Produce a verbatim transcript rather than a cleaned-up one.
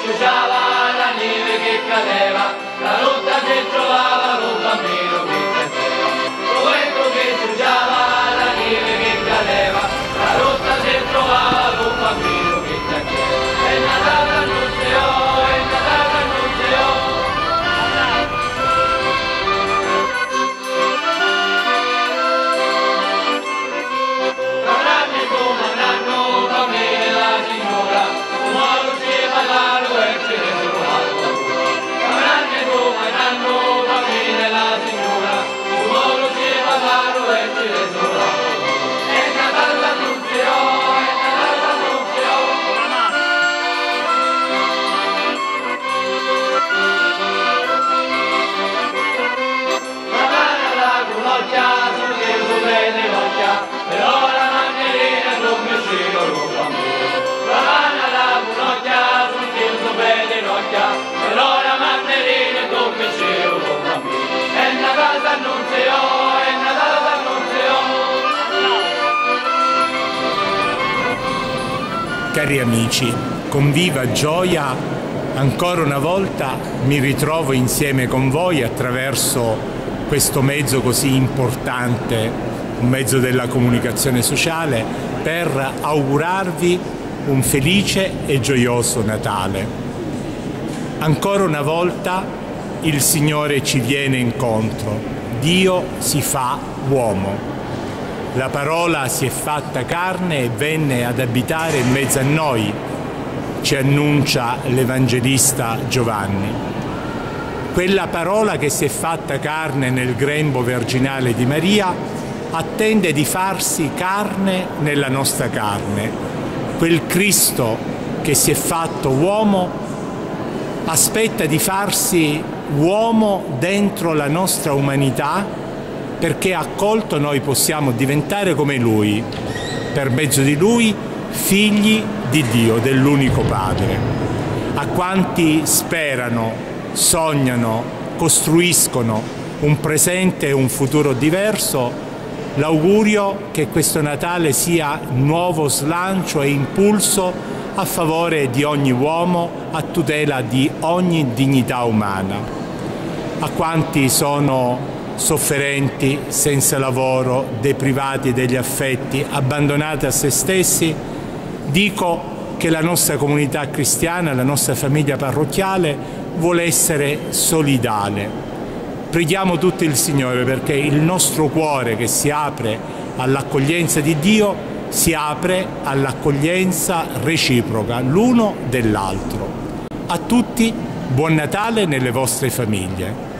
ciuciava, la neve che cadeva, la rotta si trovava, lo bambino che cresceva. Lo vento che ciuciava, la neve che cadeva, la rotta si trovava, lo bambino che cresceva. E Natale annunziò, e Natale annunziò. Avranno come avranno, bambini la signora, come lo si parlano e ci resonato. Avranno come avranno, bambini la signora, come lo si parlano e ci resonato. E Natale annunziò, e Natale annunziò. La mano la culocchia, sul che su prende l'occhia, però la mannerina non mi uscito lo bambino. La mano la culocchia, sul che su prende l'occhia, però la mannerina non mi uscito lo bambino. E Natale annunziò, e Natale annunziò. Cari amici, con viva gioia ancora una volta mi ritrovo insieme con voi attraverso questo mezzo così importante, un mezzo della comunicazione sociale, per augurarvi un felice e gioioso Natale. Ancora una volta il Signore ci viene incontro, Dio si fa uomo. La parola si è fatta carne e venne ad abitare in mezzo a noi, ci annuncia l'Evangelista Giovanni. Quella parola che si è fatta carne nel grembo virginale di Maria attende di farsi carne nella nostra carne. Quel Cristo che si è fatto uomo aspetta di farsi uomo dentro la nostra umanità, perché accolto noi possiamo diventare come Lui, per mezzo di Lui figli di Dio, dell'unico Padre. A quanti sperano, sognano, costruiscono un presente e un futuro diverso, l'augurio che questo Natale sia nuovo slancio e impulso a favore di ogni uomo, a tutela di ogni dignità umana. A quanti sono sofferenti, senza lavoro, deprivati degli affetti, abbandonati a se stessi, dico che la nostra comunità cristiana, la nostra famiglia parrocchiale vuole essere solidale. Preghiamo tutti il Signore perché il nostro cuore che si apre all'accoglienza di Dio si apre all'accoglienza reciproca l'uno dell'altro. A tutti buon Natale nelle vostre famiglie.